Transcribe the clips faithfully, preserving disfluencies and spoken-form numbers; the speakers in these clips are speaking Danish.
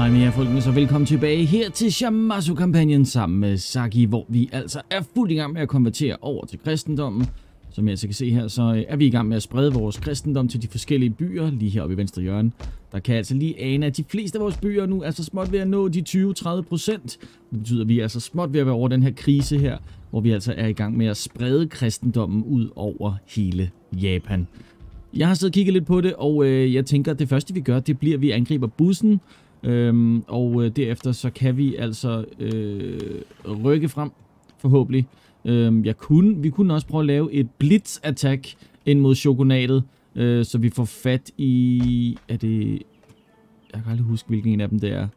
Hej med jer folkens, og velkommen tilbage her til Zamasu-kampagnen sammen med Saki, hvor vi altså er fuldt i gang med at konvertere over til kristendommen. Som jeg altså kan se her, så er vi i gang med at sprede vores kristendom til de forskellige byer, lige heroppe i venstre hjørne. Der kan altså lige ane, at de fleste af vores byer nu er så småt ved at nå de tyve til tredive procent. Det betyder, at vi er så småt ved at være over den her krise her, hvor vi altså er i gang med at sprede kristendommen ud over hele Japan. Jeg har siddet og kigget lidt på det, og øh, jeg tænker, at det første vi gør, det bliver, at vi angriber bussen. Øhm, og øh, derefter så kan vi altså øh, rykke frem, forhåbentlig. Øhm, jeg kunne, vi kunne også prøve at lave et blitz-attack ind mod shogunatet, øh, så vi får fat i... Er det... Jeg kan aldrig huske, hvilken en af dem det er.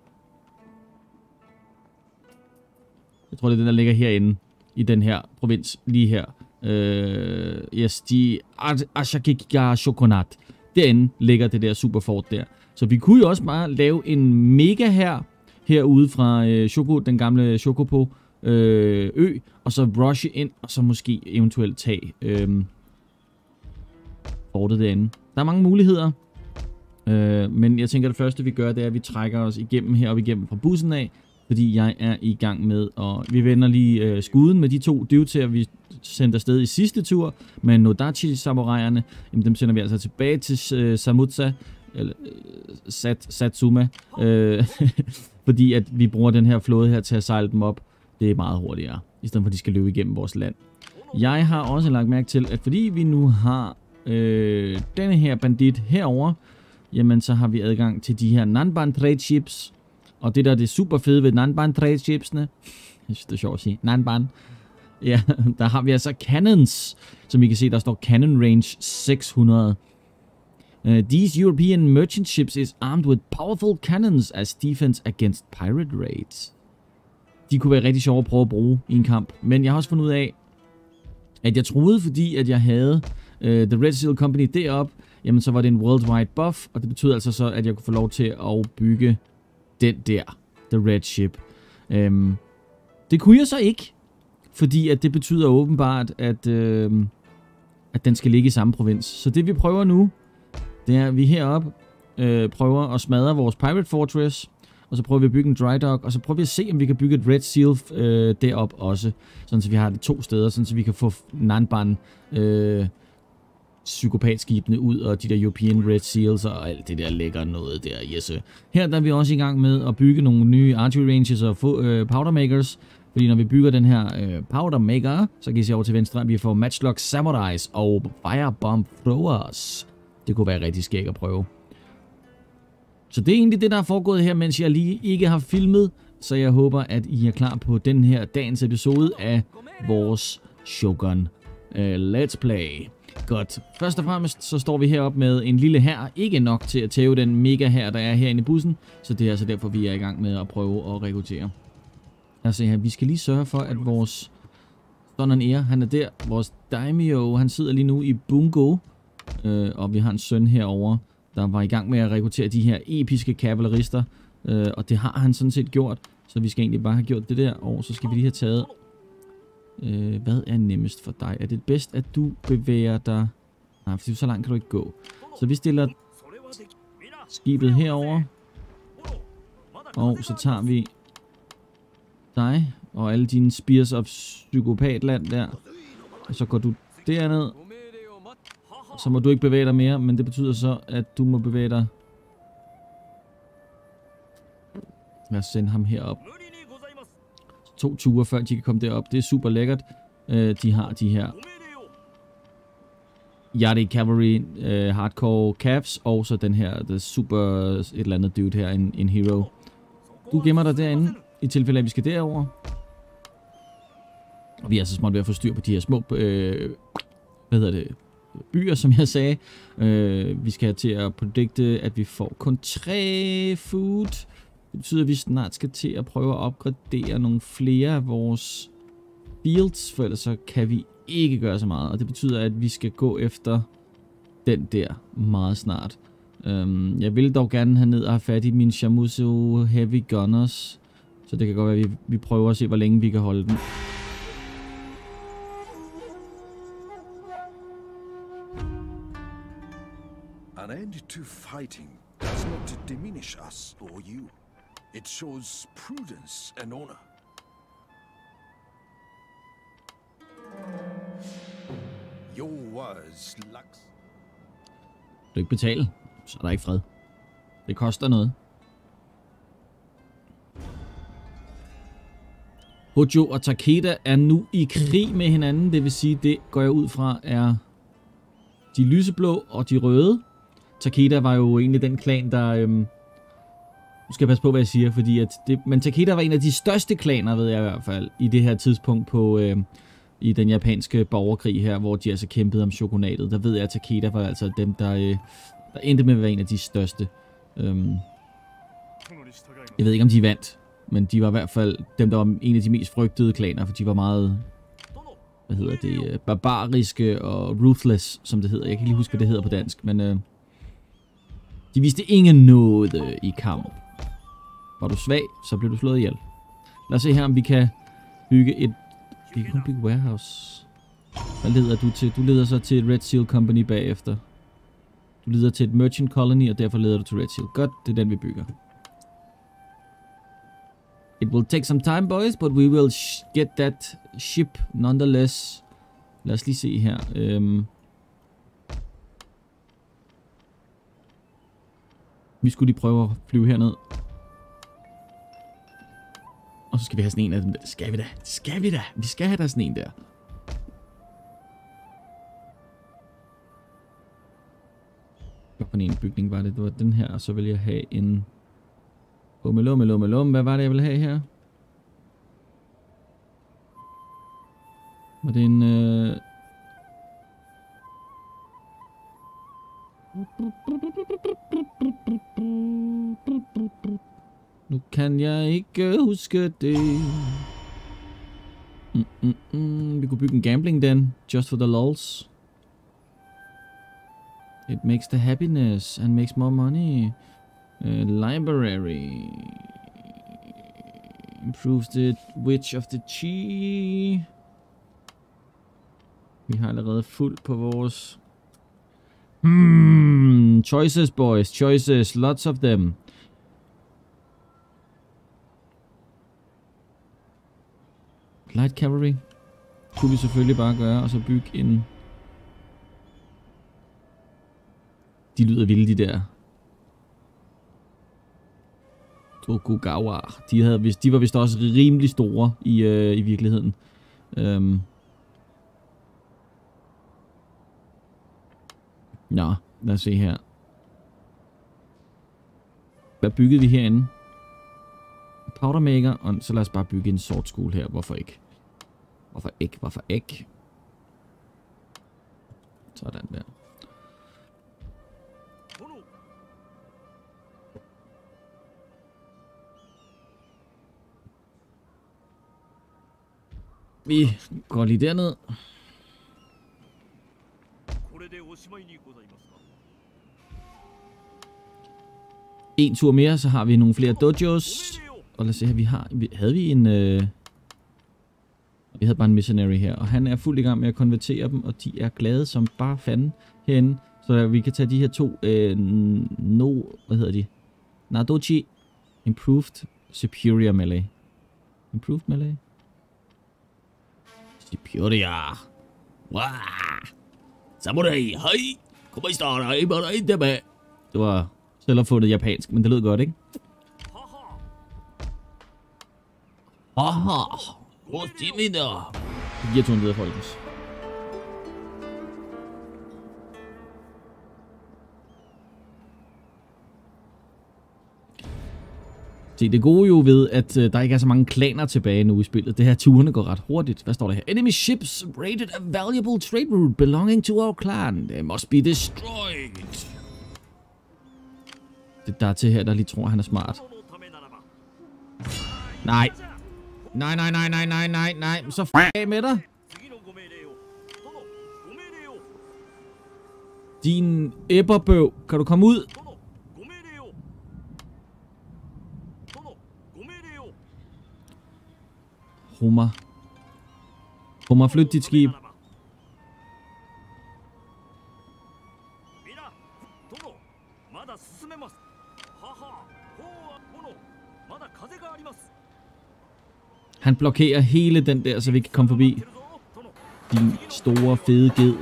Jeg tror, det er den, der ligger herinde, i den her provins, lige her. Øh, yes, de... Ashikaga Shogunat. Derinde ligger det der superfort der. Så vi kunne jo også bare lave en mega her, herude fra øh, Shoko, den gamle Shokopo øh, ø, og så rushe ind, og så måske eventuelt tage øh, fortet derinde. Der er mange muligheder, øh, men jeg tænker, at det første vi gør, det er, at vi trækker os igennem heroppe igennem fra bussen af, fordi jeg er i gang med, og vi vender lige øh, skuden med de to dudes her, vi sendte afsted i sidste tur, med Nodachi-samuraierne. Jamen, dem sender vi altså tilbage til øh, Samutsa, eller Sat, Satsuma, øh, fordi at vi bruger den her flåde her til at sejle dem op. Det er meget hurtigere, i stedet for at de skal løbe igennem vores land. Jeg har også lagt mærke til, at fordi vi nu har øh, denne her bandit herover, jamen så har vi adgang til de her Nanban Trade Ships. Og det der er det super fede ved Nanban Trade Shipsene, jeg synes det er sjovt at sige, Nanban, ja, der har vi altså cannons, som I kan se, der står cannon range seks hundrede. Uh, these European merchant ships is armed with powerful cannons as defense against pirate raids. De kunne være rigtig sjove at prøve at bruge i en kamp. Men jeg har også fundet ud af, at jeg troede, fordi at jeg havde uh, The Red Seal Company deroppe, jamen så var det en worldwide buff, og det betød altså så, at jeg kunne få lov til at bygge den der, The Red Ship. Um, det kunne jeg så ikke, fordi at det betyder åbenbart, at, uh, at den skal ligge i samme provins. Så det vi prøver nu, det er, at vi heroppe øh, prøver at smadre vores Pirate Fortress, og så prøver vi at bygge en dry dock, og så prøver vi at se, om vi kan bygge et Red Seal øh, deroppe også, sådan så vi har det to steder, sådan så vi kan få Nanban øh, psykopatskibene ud, og de der European Red Seals, og alt det der lækker noget der, yes. Her der er vi også i gang med at bygge nogle nye archery ranges og få, øh, powder makers, fordi når vi bygger den her øh, powder maker, så kan I se over til venstre, at vi får matchlock samurais og firebomb throwers. Det kunne være rigtig skægt at prøve. Så det er egentlig det, der er foregået her, mens jeg lige ikke har filmet. Så jeg håber, at I er klar på den her dagens episode af vores Shogun uh, Let's Play. Godt. Først og fremmest så står vi heroppe med en lille hær. Ikke nok til at tæve den mega hær, der er herinde i bussen. Så det er altså derfor, vi er i gang med at prøve at rekruttere. Lad os se her. Vi skal lige sørge for, at vores Donan Air, han er der. Vores Daimyo, han sidder lige nu i Bungo. Uh, og vi har en søn herover, der var i gang med at rekruttere de her episke kavalerister, uh, og det har han sådan set gjort, så vi skal egentlig bare have gjort det der, og så skal vi lige have taget, uh, hvad er nemmest for dig? Er det bedst, at du bevæger dig? Nej, for så langt kan du ikke gå. Så vi stiller skibet herover, og så tager vi dig og alle dine Spears of Psykopatland der, og så går du derned. Så må du ikke bevæge dig mere, men det betyder så, at du må bevæge dig. Lad os sende ham herop. To ture, før de kan komme derop. Det er super lækkert. Uh, de har de her Yardie Cavalry uh, Hardcore Caps, og så den her the super et eller andet dude her, en, en hero. Du gemmer dig derinde, i tilfælde af, at vi skal derover. Og vi er så småt ved at få styr på de her små, øh, hvad hedder det, byer, som jeg sagde. Øh, vi skal have til at predikte, at vi får kun tre food. Det betyder, at vi snart skal til at prøve at opgradere nogle flere af vores fields, for ellers så kan vi ikke gøre så meget. Og det betyder, at vi skal gå efter den der meget snart. Um, jeg vil dog gerne have ned og have fat i min Shamusu Heavy Gunners. Så det kan godt være, at vi, vi prøver at se, hvor længe vi kan holde den. An end to fighting does not diminish us or you. It shows prudence and honor. Yours lux. Du ikke betale, så er der ikke fred. Det koster noget. Hojo og Takeda er nu i krig med hinanden, det vil sige, det går jeg ud fra er de lyseblå og de røde. Takeda var jo egentlig den klan, der... Øhm, nu skal jeg passe på, hvad jeg siger, fordi at det, men Takeda var en af de største klaner, ved jeg i hvert fald, i det her tidspunkt på... Øhm, i den japanske borgerkrig her, hvor de altså kæmpede om chokonatet. Der ved jeg, at Takeda var altså dem, der, øh, der endte med at være en af de største. Øhm, jeg ved ikke, om de vandt, men de var i hvert fald dem, der var en af de mest frygtede klaner, for de var meget, hvad hedder det, barbariske og ruthless, som det hedder. Jeg kan ikke lige huske, hvad det hedder på dansk, men øh, de viste ingen nåde i kamp. Var du svag, så blev du slået ihjel. Lad os se her, om vi kan bygge et Vi kan kun bygge warehouse. Hvad leder du til? Du leder så til Red Seal Company bagefter. Du leder til et merchant colony, og derfor leder du til Red Seal. Godt, det er den vi bygger. It will take some time, boys, but we will get that ship nonetheless. Lad os lige se her. Øhm. Vi skulle lige prøve at flyve herned. Og så skal vi have sådan en af dem der. Skal vi da? Skal vi da? Vi skal have der sådan en der. Hvad for en bygning var det? Det var den her, og så vil jeg have en... Umelum, umelum, umelum. Hvad var det, jeg ville have her? Var det en... Øh... Nu kan jeg ikke huske det. Mm, mm, mm. Vi kunne bygge en gambling den. Just for the lulz. It makes the happiness and makes more money. Uh, library. Improves the witch of the chi. Vi har allerede fuldt på vores... Hmm. Choices, boys. Choices. Lots of them. Light cavalry kunne vi selvfølgelig bare gøre, og så bygge en... De lyder vilde, de der. Tokugawa. De, havde vist, de var vist også rimelig store i, øh, i virkeligheden. Um... Nå, lad os se her. Hvad byggede vi herinde? Powdermaker, og så lad os bare bygge en sword school her. Hvorfor ikke? Hvorfor ikke? Hvorfor ikke? Sådan der. Vi går lige derned. En tur mere, så har vi nogle flere dojos. Og lad os se her, vi har... Havde vi en... Øh, vi havde bare en missionary her, og han er fuldt i gang med at konvertere dem, og de er glade som bare fanden herinde. Så vi kan tage de her to... Øh, no... Hvad hedder de? Nadochi. Improved Superior Melee. Improved Melee? Superior. Wow! Samurai, hej! Kom i starter, I bare ikke tilbage. Det var selv opfundet japansk, men det lød godt, ikke? Haha! Hvor er det min der? Det giver turen videre, folkens. Se, det gode jo ved, at uh, der ikke er så mange klaner tilbage nu i spillet. Det her turene går ret hurtigt. Hvad står der her? Enemy ships raided a valuable trade route belonging to our clan. They must be destroyed. Det der er til her, der lige tror, han er smart. Nej. Nej, nej, nej, nej, nej, nej, nej. Så f*** af med dig. Din æbberbøv. Kan du komme ud? Homer. Homer, flyt dit skib. Han blokerer hele den der, så vi kan komme forbi. Din store, fede ged.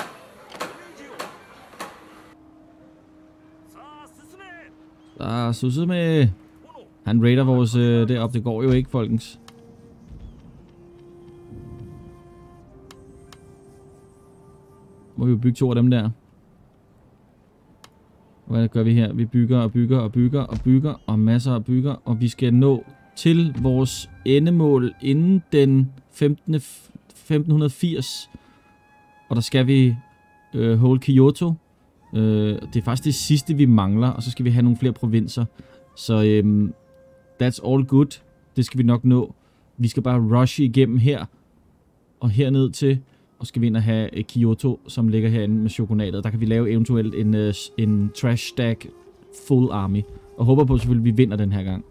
Så susse med. Han raider vores øh, derop. Det går jo ikke, folkens. Må vi jo bygge to af dem der. Hvad gør vi her? Vi bygger og bygger og bygger og bygger og masser af bygger. Og vi skal nå til vores endemål inden den femten firs. Og der skal vi øh, holde Kyoto. Øh, det er faktisk det sidste, vi mangler. Og så skal vi have nogle flere provinser. Så øh, that's all good. Det skal vi nok nå. Vi skal bare rushe igennem her. Og herned til. Og skal vi ind og have uh, Kyoto, som ligger herinde med chokonadet. Der kan vi lave eventuelt en, uh, en trash stack full army. Og håber på selvfølgelig, at vi vinder den her gang.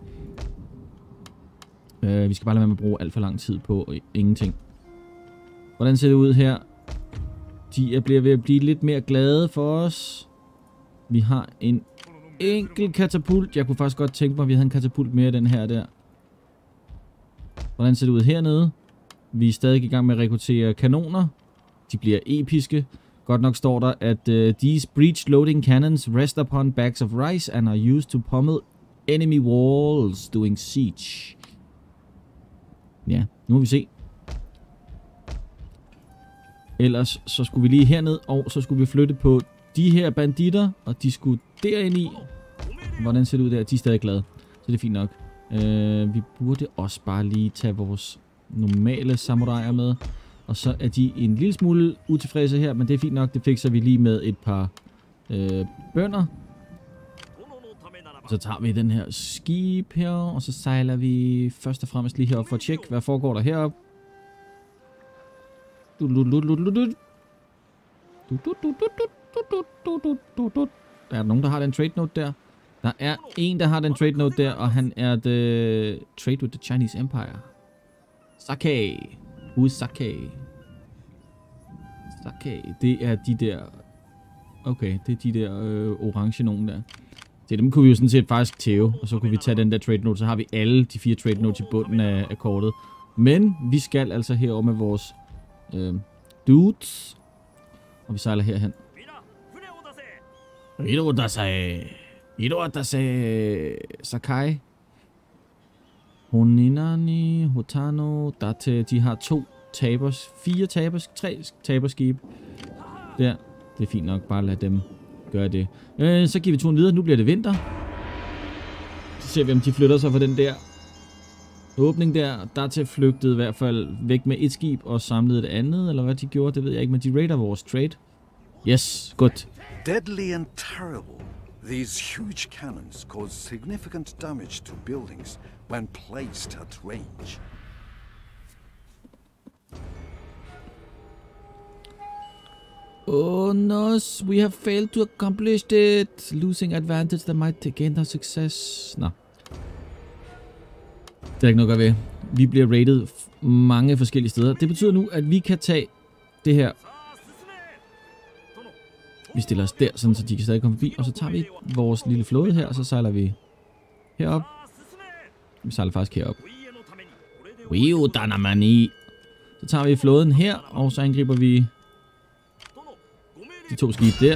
Uh, vi skal bare lade være med at bruge alt for lang tid på ingenting. Hvordan ser det ud her? De er bliver ved at blive lidt mere glade for os. Vi har en enkelt katapult. Jeg kunne faktisk godt tænke mig, at vi havde en katapult mere den her der. Hvordan ser det ud hernede? Vi er stadig i gang med at rekruttere kanoner. De bliver episke. Godt nok står der, at uh, these breech loading cannons rest upon bags of rice and are used to pummel enemy walls doing siege. Ja, nu må vi se. Ellers så skulle vi lige herned, og så skulle vi flytte på de her banditter, og de skulle derind i. Hvordan ser det ud der? De er stadig glade, så det er fint nok. Uh, vi burde også bare lige tage vores normale samuraier med. Og så er de en lille smule utilfredse her, men det er fint nok. Det fikser vi lige med et par øh, bønder. Så tager vi den her skib her, og så sejler vi først og fremmest lige herop for at tjekke, hvad foregår der heroppe. Der er nogen, der har den trade note der. Der er en, der har den trade note der, og han er the trade with the Chinese Empire. Sake. Who is Sake? Sake. Det er de der... Okay, det er de der øh, orange nogen der. Det dem kunne vi jo sådan set faktisk tæve. Og så kunne vi tage den der trade note. Så har vi alle de fire trade notes i bunden af, af kortet. Men vi skal altså herover med vores øh, dudes. Og vi sejler herhen. Hirodasai. Hirodasai. Sakai. Honinani, Hotano, Date, de har to tabers, fire tabers, tre taberskib. Der, det er fint nok, bare lad dem gøre det. Øh, så giver vi turen videre, nu bliver det vinter. Så ser vi, om de flytter sig fra den der åbning der. Date flygtede i hvert fald væk med et skib og samlede et andet, eller hvad de gjorde, det ved jeg ikke, men de raider vores trade. Yes, godt. Deadly and terrible. These huge cannons cause significant damage to buildings when placed at range. Oh no, we have failed to accomplish it. Losing advantage that might gain our success. Nå. Det er ikke noget at gøre ved. Vi bliver rated mange forskellige steder. Det betyder nu, at vi kan tage det her. Vi stiller os der, sådan, så de kan stadig komme forbi. Og så tager vi vores lille flåde her, og så sejler vi herop. Vi sejler faktisk herop. Wio Danamani. Så tager vi flåden her, og så angriber vi de to skibe der.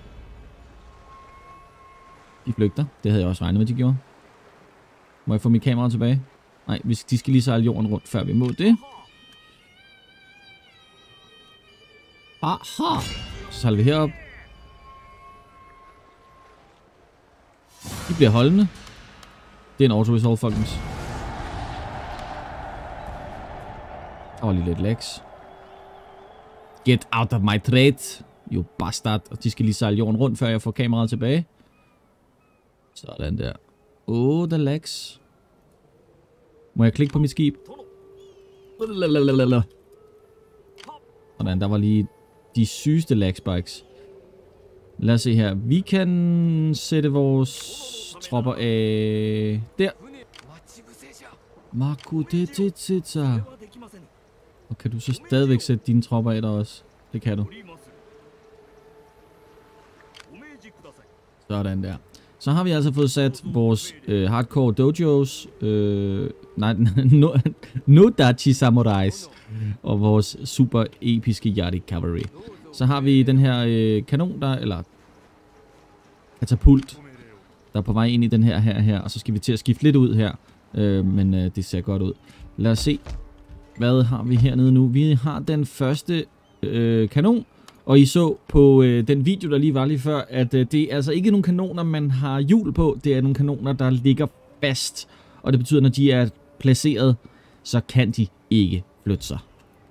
De flygter. Det havde jeg også regnet med, de gjorde. Må jeg få mit kamera tilbage? Nej, de skal lige sejle jorden rundt, før vi må det. Aha. Så sejler vi herop. De bliver holdende. Det er en auto-resolve, folkens. Og lige lidt lags. Get out of my trade, you bastard. Og de skal lige sejle jorden rundt, før jeg får kameraet tilbage. Sådan der. Åh, oh, der lags. Må jeg klikke på mit skib? Sådan, der var lige de sygeste lag spikes. Lad os se her. Vi kan sætte vores tropper af der. Makudetitsa. Og kan du så stadigvæk sætte dine tropper af der også? Det kan du. Sådan der. Så har vi altså fået sat vores øh, hardcore dojos, øh, nej, no, Nodachi Samurais, og vores super episke Yari Cavalry. Så har vi den her øh, kanon, der, eller katapult, der er på vej ind i den her her her, og så skal vi til at skifte lidt ud her, øh, men øh, det ser godt ud. Lad os se, hvad har vi hernede nu? Vi har den første øh, kanon, og I så på øh, den video, der lige var lige før, at øh, det er altså ikke nogle kanoner, man har hjul på, det er nogle kanoner, der ligger fast, og det betyder, når de er placeret, så kan de ikke flytte sig.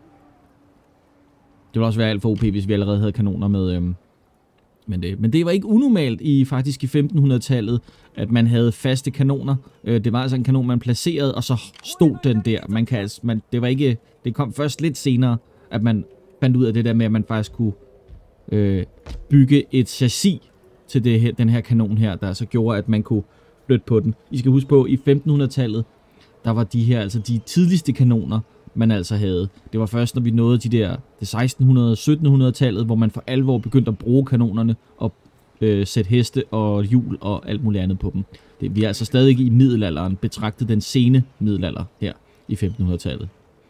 Det ville også være alt for O P, hvis vi allerede havde kanoner med... Øh, Men det, men det var ikke unormalt i faktisk i femtenhundredetallet, at man havde faste kanoner. Øh, det var altså en kanon, man placerede, og så stod den der. Man kan altså, man, det var ikke, det kom først lidt senere, at man fandt ud af det der med, at man faktisk kunne øh, bygge et chassis til det her, den her kanon her, der så gjorde, at man kunne flytte på den. I skal huske på, i femtenhundredetallet, der var de her, altså de tidligste kanoner, man altså havde. Det var først, når vi nåede de der det sekstenhundrede syttenhundredetallet, hvor man for alvor begyndte at bruge kanonerne og øh, sætte heste og hjul og alt muligt andet på dem. Det, vi er altså stadig i middelalderen, betragtet den sene middelalder her i femtenhundredetallet.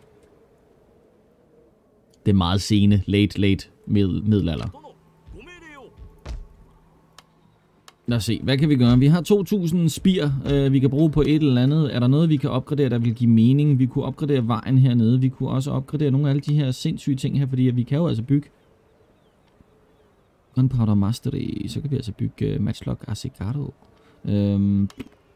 Det er meget sene, late, late middel, middelalder. Lad os se, hvad kan vi gøre? Vi har to tusind spir, øh, vi kan bruge på et eller andet. Er der noget, vi kan opgradere, der vil give mening? Vi kunne opgradere vejen hernede. Vi kunne også opgradere nogle af alle de her sindssyge ting her, fordi vi kan jo altså bygge Gunpowder Mastery. Så kan vi altså bygge uh, Matchlock Asicado. Øhm.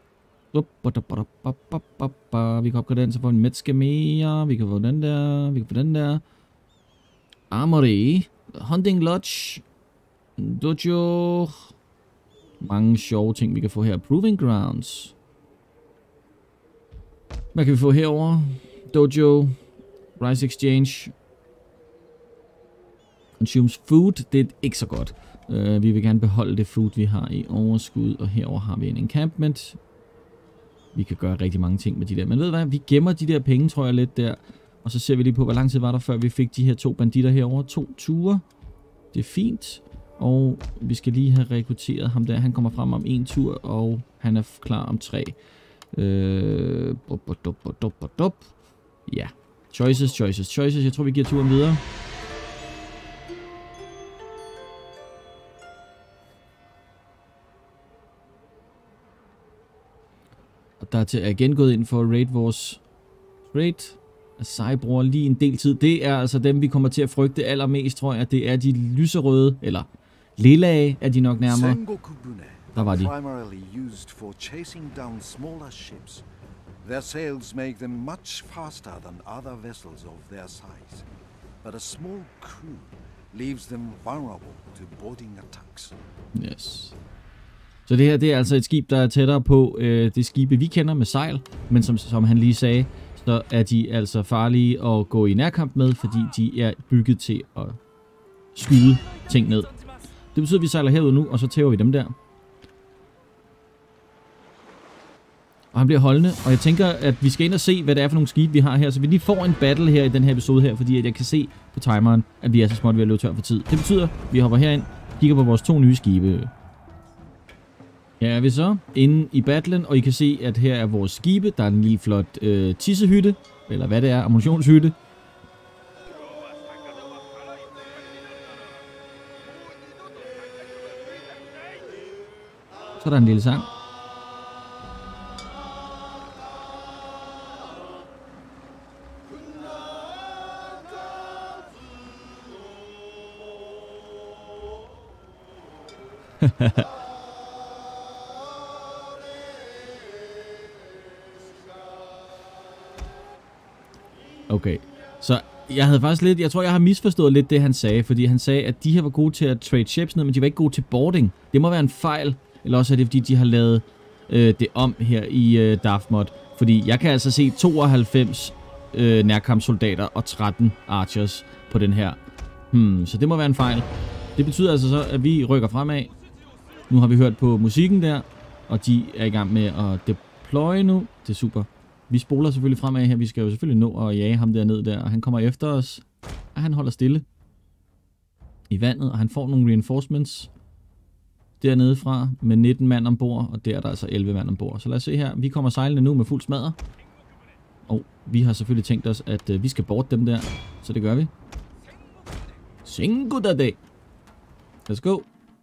Vi kan opgradere den, så får vi en Metske mere. Vi kan få den der. Vi kan få den der. Armory. Hunting Lodge. Dojo. Mange sjove ting, vi kan få her. Proving Grounds. Hvad kan vi få herover? Dojo. Rise Exchange. Consumes food. Det er ikke så godt. Uh, vi vil gerne beholde det food, vi har i overskud. Og herover har vi en encampment. Vi kan gøre rigtig mange ting med de der. Men ved du hvad? Vi gemmer de der penge, tror jeg, lidt der. Og så ser vi lige på, hvor lang tid var der, før vi fik de her to banditter herover. To ture. Det er fint. Og vi skal lige have rekrutteret ham der. Han kommer frem om en tur, og han er klar om tre. Øh, bup, bup, bup, bup, bup, bup. Ja. Choices, choices, choices. Jeg tror, vi giver turen videre. Og der er til igen gået ind for at raid vores raid. Asai bruger lige en del tid. Det er altså dem, vi kommer til at frygte allermest, tror jeg. Det er de lyserøde, eller lilla er de nok nærmere. Der var de. Primarily used for chasing down smaller ships. Their sails make them much faster than other vessels of their size. But a small crew leaves them vulnerable to boarding attacks. Yes. Så det her, det er altså et skib, der er tættere på øh, det skibe, vi kender med sejl. Men som, som han lige sagde, så er de altså farlige at gå i nærkamp med, fordi de er bygget til at skyde ting ned. Det betyder, at vi sejler herud nu, og så tæver vi dem der. Og han bliver holdende, og jeg tænker, at vi skal ind og se, hvad det er for nogle skibe, vi har her. Så vi lige får en battle her i den her episode her, fordi at jeg kan se på timeren, at vi er så småt ved at løbe tør for tid. Det betyder, at vi hopper herind, kigger på vores to nye skibe. Her er vi så inde i battlen, og I kan se, at her er vores skibe. Der er en lille flot øh, tissehytte, eller hvad det er, ammunitionshytte. Så er der en lille sang. Okay, så jeg havde faktisk lidt, jeg tror jeg har misforstået lidt det han sagde, fordi han sagde, at de her var gode til at trade ships ned, men de var ikke gode til boarding. Det må være en fejl, eller også er det fordi de har lavet øh, det om her i øh, Daftmod, fordi jeg kan altså se tooghalvfems øh, nærkampssoldater og tretten archers på den her. Hmm, så det må være en fejl. Det betyder altså så, at vi rykker fremad. Nu har vi hørt på musikken der, og de er i gang med at deploye nu. Det er super. Vi spoler selvfølgelig fremad her. Vi skal jo selvfølgelig nå at jage ham derned der, og han kommer efter os. Og han holder stille i vandet, og han får nogle reinforcements. dernede fra med nitten mand ombord, og der er der altså elleve mand ombord. Så lad os se her. Vi kommer sejlende nu med fuld smadre. Og vi har selvfølgelig tænkt os, at øh, vi skal borte dem der. Så det gør vi. Cinco da dag. Let's go.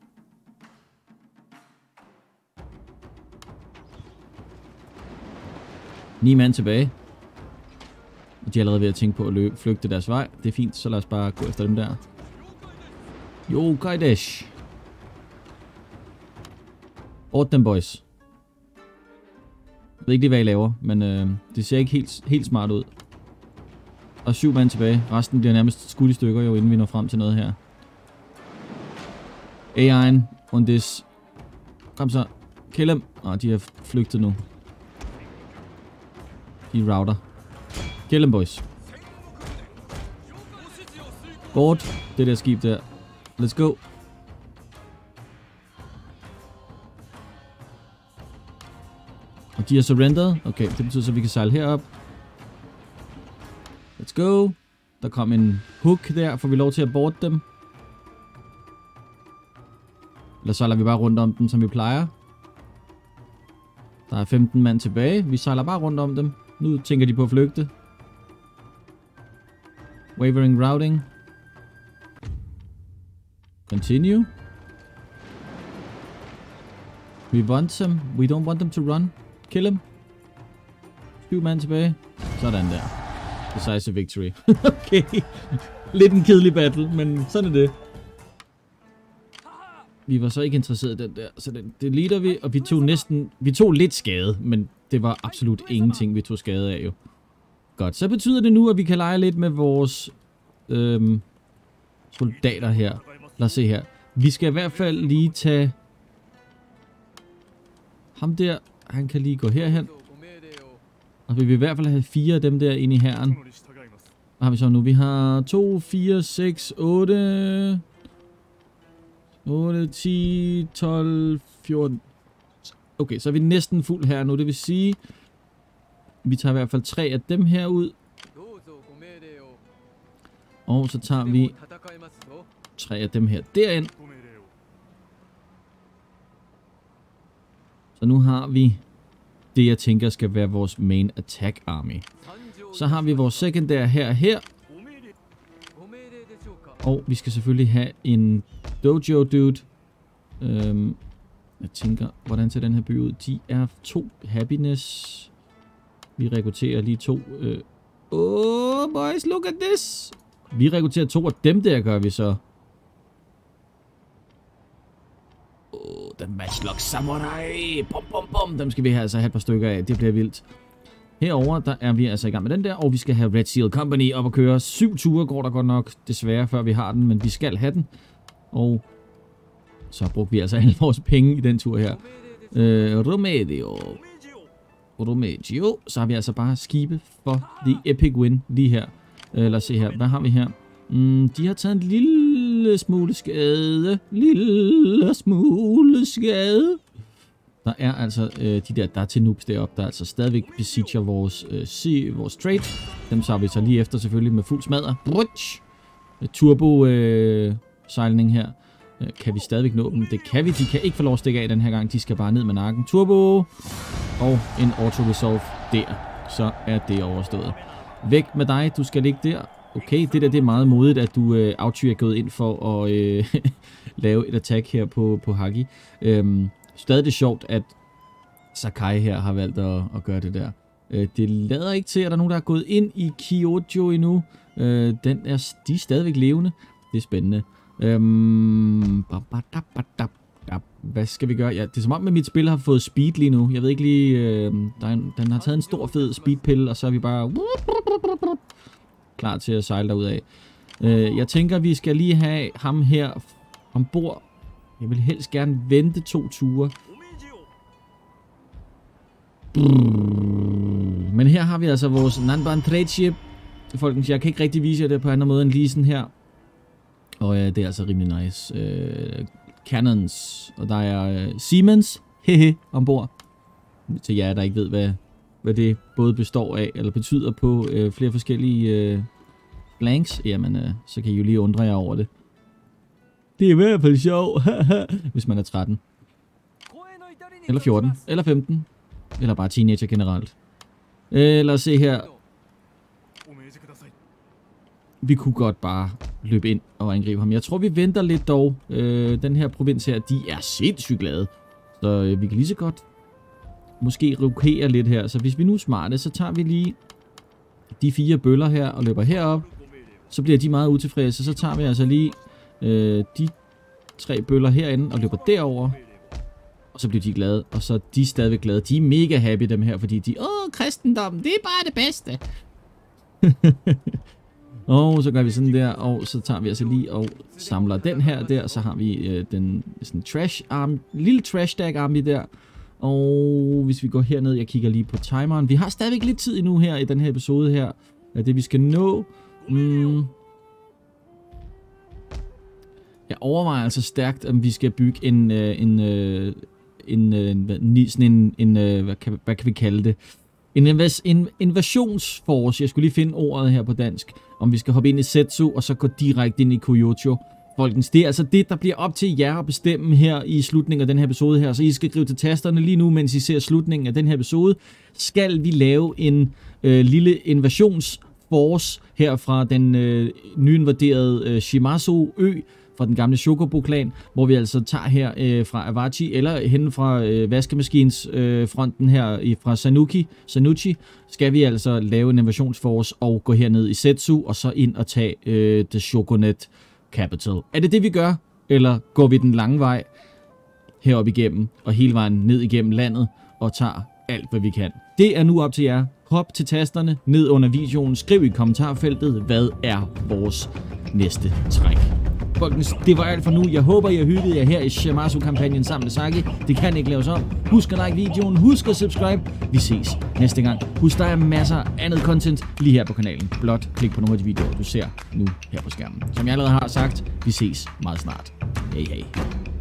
Ni mand tilbage. Og de er allerede ved at tænke på at løbe, flygte deres vej. Det er fint, så lad os bare gå efter dem der. Jo, Kaidesh. Bort dem, boys. Jeg ved ikke lige, hvad I laver, men øh, det ser ikke helt, helt smart ud. Og syv mand tilbage. Resten bliver nærmest skudt i stykker, jo, inden vi når frem til noget her. A I'en on this. Kom så. Kill dem. Åh, de har flygtet nu. De router. Kill dem, boys. Bort. Det der skib der. Let's go. Og de er surrendered. Okay, det betyder så, at vi kan sejle herop. Let's go. Der kom en hook der. Får vi lov til at boarde dem? Eller sejler vi bare rundt om dem, som vi plejer? Der er femten mand tilbage. Vi sejler bare rundt om dem. Nu tænker de på at flygte. Wavering routing. Continue. We want them. We don't want them to run. Kill them. Syv mand tilbage. Sådan der. Decisive victory. Okay. Lidt en kedelig battle, men sådan er det. Vi var så ikke interesseret i den der, så den deleter vi, og vi tog næsten, vi tog lidt skade, men det var absolut ingenting, vi tog skade af jo. Godt, så betyder det nu, at vi kan lege lidt med vores øhm, soldater her. Lad os se her. Vi skal i hvert fald lige tage ham der, han kan lige gå herhen. Og vi vil i hvert fald have fire af dem der inde i hæren. Hvad har vi så nu? Vi har to, fire, seks, otte... otte, ti, tolv, fjorten... Okay, så er vi næsten fuld her nu. Det vil sige, vi tager i hvert fald tre af dem her ud. Og så tager vi tre af dem her derind. Så nu har vi det, jeg tænker skal være vores main attack army. Så har vi vores sekundære her og her. Og vi skal selvfølgelig have en dojo dude. Øhm, jeg tænker, hvordan ser den her by ud? De er to happiness. Vi rekrutterer lige to. Øh. Oh boys, look at this. Vi rekrutterer to af dem der, gør vi så. Oh, den matchlock samurai. Bum, bum, bum. Dem skal vi altså have et par stykker af. Det bliver vildt. Herover der er vi altså i gang med den der, og vi skal have Red Seal Company op og køre. Syv ture går der godt nok, desværre, før vi har den, men vi skal have den. Og så brugte vi altså alle vores penge i den tur her. Øh, Romedio. Romedio. Så har vi altså bare skibe for the epic win lige her. Øh, lad os se her, hvad har vi her? Mm, de har taget en lille smule skade. Lille smule skade. Der er altså øh, de der Datinubs deroppe, der altså stadigvæk besieger vores, øh, se, vores trade. Dem så vi så lige efter selvfølgelig med fuld smadre. Turbo øh, sejlning her. Øh, kan vi stadigvæk nå dem? Det kan vi. De kan ikke få lov at stikke af den her gang. De skal bare ned med nakken. Turbo. Og en auto-resolve der. Så er det overstået. Væk med dig. Du skal ligge der. Okay, det der det er meget modigt, at du øh, Autry er gået ind for at øh, lave et attack her på, på Haki. Øhm, Stadig det sjovt, at Sakai her har valgt at, at gøre det der. Øh, det lader ikke til, at der er nogen, der er gået ind i Kyoto endnu. Øh, den er, de er stadigvæk levende. Det er spændende. Øhm, hvad skal vi gøre? Ja, det er som om, at mit spil har fået speed lige nu. Jeg ved ikke lige... Øh, der er en, den har taget en stor fed speedpille, og så er vi bare... klar til at sejle derudad. Øh, jeg tænker, vi skal lige have ham her ombord. Jeg vil helst gerne vente to ture. Men her har vi altså vores Nanban Trade Ship. Folkens, jeg kan ikke rigtig vise jer det på anden måde end lige sådan her. Og øh, det er altså rimelig nice. Øh, cannons. Og der er øh, Siemens. Hehe, ombord. Til jer, der ikke ved, hvad, hvad det både består af, eller betyder på øh, flere forskellige øh, blanks. Jamen, øh, så kan I jo lige undre jer over det. Det er i hvert fald sjov, hvis man er tretten. Eller fjorten, eller femten. Eller bare teenager generelt. Øh, lad os se her. Vi kunne godt bare løbe ind og angribe ham. Jeg tror, vi venter lidt dog. Øh, den her provins her, de er sindssygt glade. Så øh, vi kan lige så godt måske rokere lidt her. Så hvis vi nu er smarte, så tager vi lige de fire bøller her og løber herop. Så bliver de meget utilfredse. Så tager vi altså lige øh, de tre bøller herinde og løber derover. Og så bliver de glade. Og så er de stadigvæk glade. De er mega happy dem her, fordi de... Åh, kristendommen, det er bare det bedste. Og så gør vi sådan der, og så tager vi altså lige og samler den her der, så har vi øh, den sådan trash arm, lille trash stack army der. Og hvis vi går herned, jeg kigger lige på timeren. Vi har stadigvæk lidt tid endnu her i den her episode her, af det vi skal nå. Mm. Jeg overvejer altså stærkt, om vi skal bygge en øh, en øh, en, øh, en sådan en, en øh, hvad, kan, hvad kan vi kalde det? En, invas en invasionsforce. Jeg skulle lige finde ordet her på dansk. Om vi skal hoppe ind i Setsu, og så gå direkte ind i Kyoto. Folkens, det er altså det, der bliver op til jer at bestemme her i slutningen af den her episode her. Så I skal skrive til tasterne lige nu, mens I ser slutningen af den her episode. Skal vi lave en øh, lille invasionsforce her fra den øh, nyinvaderede øh, Shimazu-ø, fra den gamle Chocobo-klan, hvor vi altså tager her øh, fra Avachi, eller hen fra øh, vaskemaskins øh, fronten her i, fra Sanuki, Sanuchi, skal vi altså lave en invasionsforce og gå herned i Setsu, og så ind og tage øh, The Shogunate Capital. Er det det, vi gør, eller går vi den lange vej herop igennem, og hele vejen ned igennem landet, og tager alt, hvad vi kan? Det er nu op til jer. Hop til tasterne ned under videoen, skriv i kommentarfeltet, hvad er vores næste træk. Folkens, det var alt for nu. Jeg håber, I har hygget jer her i Shimazu-kampagnen sammen med Saki. Det kan ikke laves om. Husk at like videoen. Husk at subscribe. Vi ses næste gang. Husk, der er masser af andet content lige her på kanalen. Blot klik på nogle af de videoer, du ser nu her på skærmen. Som jeg allerede har sagt, vi ses meget snart. Hej hej.